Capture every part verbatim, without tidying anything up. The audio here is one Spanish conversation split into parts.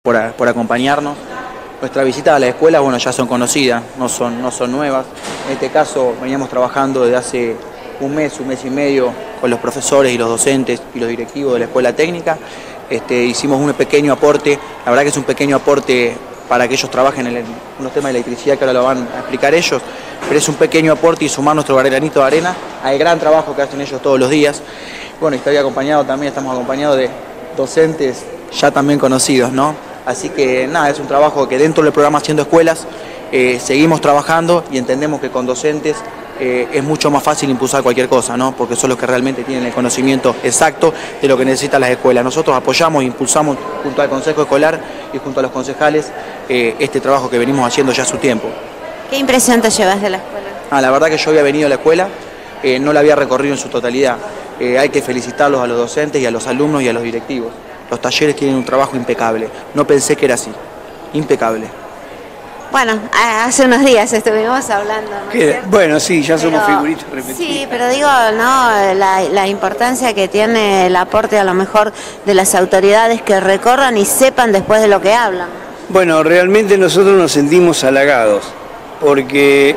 por, por acompañarnos. Nuestras visitas a la escuela, bueno, ya son conocidas, no son, no son nuevas. En este caso veníamos trabajando desde hace un mes, un mes y medio con los profesores y los docentes y los directivos de la escuela técnica. Este, hicimos un pequeño aporte, la verdad que es un pequeño aporte para que ellos trabajen en unos temas de electricidad que ahora lo van a explicar ellos, pero es un pequeño aporte y sumar nuestro granito de arena al gran trabajo que hacen ellos todos los días. Bueno, y estoy acompañado también, estamos acompañados de docentes ya también conocidos, ¿no? Así que nada, es un trabajo que dentro del programa Haciendo Escuelas eh, seguimos trabajando y entendemos que con docentes eh, es mucho más fácil impulsar cualquier cosa, ¿no? Porque son los que realmente tienen el conocimiento exacto de lo que necesitan las escuelas. Nosotros apoyamos e impulsamos junto al Consejo Escolar y junto a los concejales eh, este trabajo que venimos haciendo ya hace su tiempo. ¿Qué impresión te llevas de la escuela? Ah, la verdad que yo había venido a la escuela, eh, no la había recorrido en su totalidad. Eh, hay que felicitarlos a los docentes y a los alumnos y a los directivos. Los talleres tienen un trabajo impecable. No pensé que era así. Impecable. Bueno, hace unos días estuvimos hablando, ¿no es cierto? Bueno, sí, ya somos Pero, figuritas repetidas. Sí, pero digo, ¿no? La, la importancia que tiene el aporte a lo mejor de las autoridades que recorran y sepan después de lo que hablan. Bueno, realmente nosotros nos sentimos halagados porque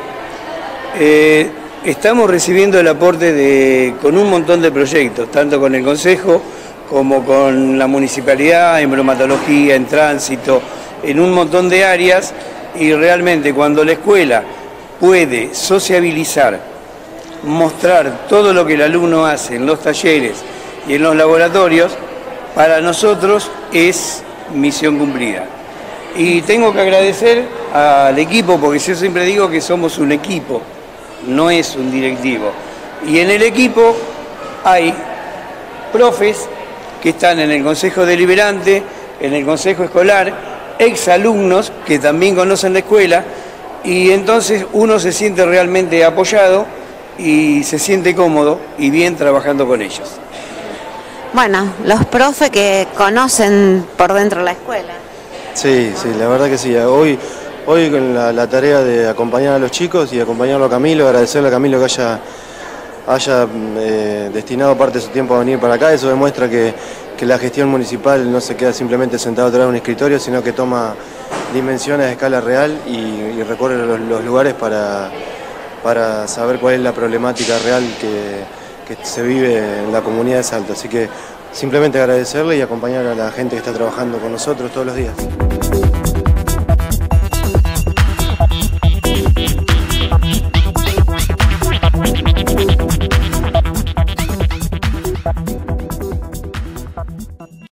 eh, estamos recibiendo el aporte de, con un montón de proyectos, tanto con el Consejo como con la Municipalidad, en bromatología, en tránsito, en un montón de áreas, y realmente cuando la escuela puede sociabilizar, mostrar todo lo que el alumno hace en los talleres y en los laboratorios, para nosotros es misión cumplida. Y tengo que agradecer al equipo, porque yo siempre digo que somos un equipo, no es un directivo. Y en el equipo hay profes que están en el Consejo Deliberante, en el Consejo Escolar, exalumnos que también conocen la escuela, y entonces uno se siente realmente apoyado y se siente cómodo y bien trabajando con ellos. Bueno, los profes que conocen por dentro la escuela. Sí, sí, la verdad que sí. Hoy, hoy con la, la tarea de acompañar a los chicos y acompañarlo a Camilo, agradecerle a Camilo que haya, haya eh, destinado parte de su tiempo a venir para acá. Eso demuestra que, que la gestión municipal no se queda simplemente sentado atrás de un escritorio, sino que toma dimensiones a escala real y, y recorre los, los lugares para, para saber cuál es la problemática real que, que se vive en la comunidad de Salto. Así que simplemente agradecerle y acompañar a la gente que está trabajando con nosotros todos los días.